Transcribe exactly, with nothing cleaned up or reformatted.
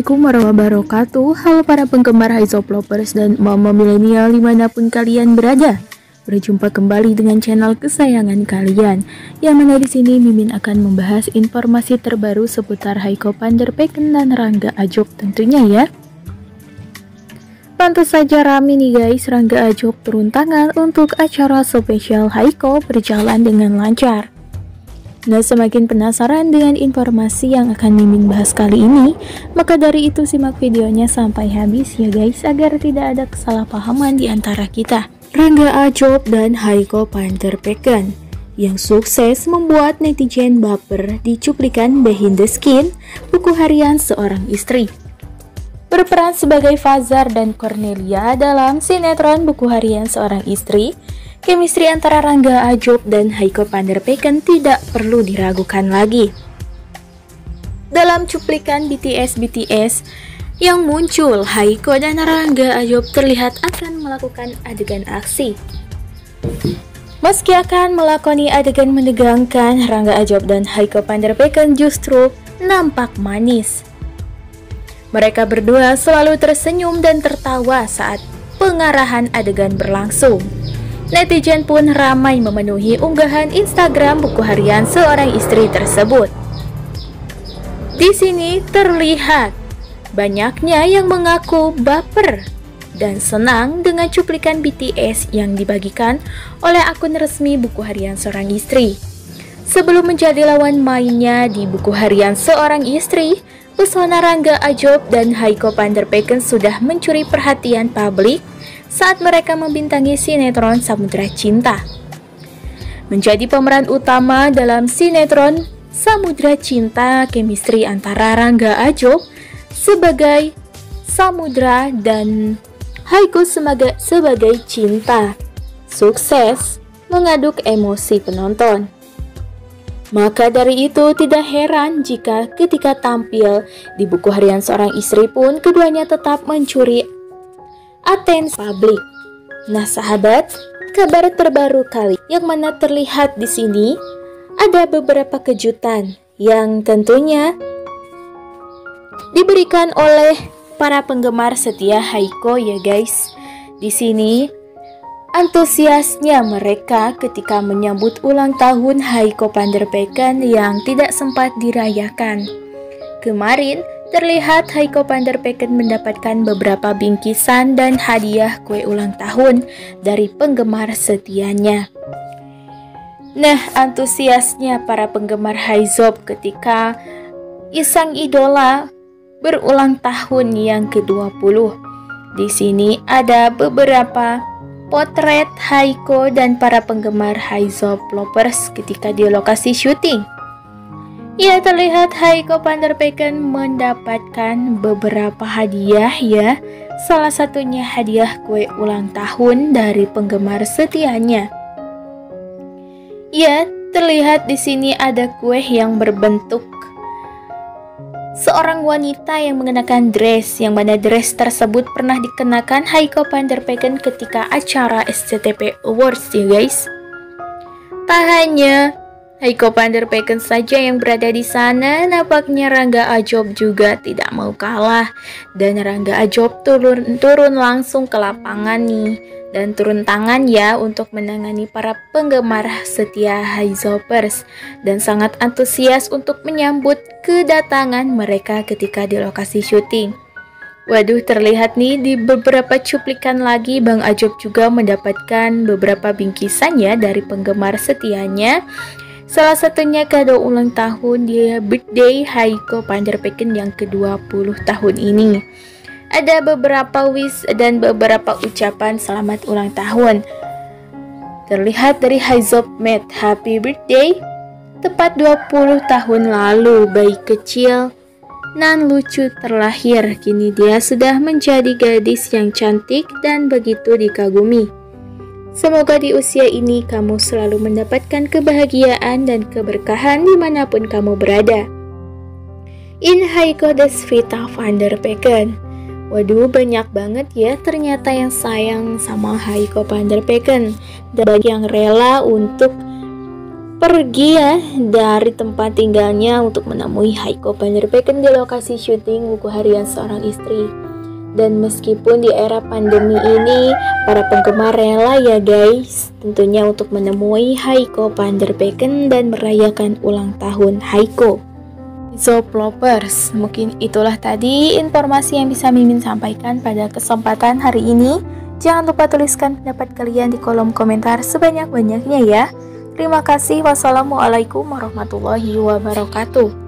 Assalamualaikum warahmatullahi wabarakatuh. Halo para penggemar Hyzop Lovers dan mama milenial dimanapun kalian berada. Berjumpa kembali dengan channel kesayangan kalian. Yang mana di sini Mimin akan membahas informasi terbaru seputar Haiko van der Pecken dan Rangga Ajob tentunya ya. Pantas saja rame nih guys, Rangga Ajob turun tangan untuk acara spesial Haiko berjalan dengan lancar. Nah, semakin penasaran dengan informasi yang akan Mimin bahas kali ini, maka dari itu simak videonya sampai habis ya guys, agar tidak ada kesalahpahaman di antara kita. Rangga Ajob dan Haiko van der Pecken yang sukses membuat netizen baper di cuplikan Behind the Skin, buku harian seorang istri. Berperan sebagai Fazar dan Cornelia dalam sinetron buku harian seorang istri, chemistry antara Rangga Ajob dan Haiko van der Pecken tidak perlu diragukan lagi. Dalam cuplikan B T S B T S yang muncul, Haiko dan Rangga Ajob terlihat akan melakukan adegan aksi. Meski akan melakoni adegan menegangkan, Rangga Ajob dan Haiko van der Pecken justru nampak manis. Mereka berdua selalu tersenyum dan tertawa saat pengarahan adegan berlangsung. Netizen pun ramai memenuhi unggahan Instagram buku harian seorang istri tersebut. Di sini terlihat banyaknya yang mengaku baper dan senang dengan cuplikan B T S yang dibagikan oleh akun resmi buku harian seorang istri. Sebelum menjadi lawan mainnya di buku harian seorang istri, pesona Rangga Ajob dan Haiko van der Pecken sudah mencuri perhatian publik saat mereka membintangi sinetron Samudra Cinta. Menjadi pemeran utama dalam sinetron Samudra Cinta, chemistry antara Rangga Ajob sebagai Samudra dan Haiko sebagai, sebagai Cinta sukses mengaduk emosi penonton. Maka dari itu tidak heran jika ketika tampil di buku harian seorang istri pun keduanya tetap mencuri atensi publik. Nah sahabat, kabar terbaru kali yang mana terlihat di sini ada beberapa kejutan yang tentunya diberikan oleh para penggemar setia Haiko ya guys. Di sini antusiasnya mereka ketika menyambut ulang tahun Haiko van der Pecken yang tidak sempat dirayakan. Kemarin terlihat Haiko van der Pecken mendapatkan beberapa bingkisan dan hadiah kue ulang tahun dari penggemar setianya. Nah, antusiasnya para penggemar Hyzop ketika isang idola berulang tahun yang ke dua puluh. Di sini ada beberapa potret Haiko dan para penggemar Hyzop Lovers ketika di lokasi syuting. Ya, terlihat Haiko van der Pecken mendapatkan beberapa hadiah ya. Salah satunya hadiah kue ulang tahun dari penggemar setianya. Ya, terlihat di sini ada kue yang berbentuk seorang wanita yang mengenakan dress, yang mana dress tersebut pernah dikenakan Haiko van der Pecken ketika acara S C T V Awards ya guys. Tak hanya Haiko van der Pecken saja yang berada di sana, nampaknya Rangga Ajob juga tidak mau kalah. Dan Rangga Ajob turun, turun langsung ke lapangan nih, dan turun tangan ya untuk menangani para penggemar setia Hyzopers, dan sangat antusias untuk menyambut kedatangan mereka ketika di lokasi syuting. Waduh, terlihat nih di beberapa cuplikan lagi Bang Ajob juga mendapatkan beberapa bingkisan ya dari penggemar setianya. Salah satunya kado ulang tahun dia birthday Haiko van der Pecken yang ke dua puluh tahun ini. Ada beberapa wish dan beberapa ucapan selamat ulang tahun. Terlihat dari Hyzop made happy birthday tepat dua puluh tahun lalu bayi kecil nan lucu terlahir. Kini dia sudah menjadi gadis yang cantik dan begitu dikagumi. Semoga di usia ini kamu selalu mendapatkan kebahagiaan dan keberkahan dimanapun kamu berada. In Haiko Desvita van der Pecken. Waduh, banyak banget ya ternyata yang sayang sama Haiko van der Pecken. Dan yang rela untuk pergi ya dari tempat tinggalnya untuk menemui Heiko van der Vecken di lokasi syuting buku harian seorang istri. Dan meskipun di era pandemi ini, para penggemar rela ya guys, tentunya untuk menemui Heiko van der Vecken dan merayakan ulang tahun Heiko. So Plovers, mungkin itulah tadi informasi yang bisa Mimin sampaikan pada kesempatan hari ini. Jangan lupa tuliskan pendapat kalian di kolom komentar sebanyak-banyaknya ya. Terima kasih. Wassalamualaikum warahmatullahi wabarakatuh.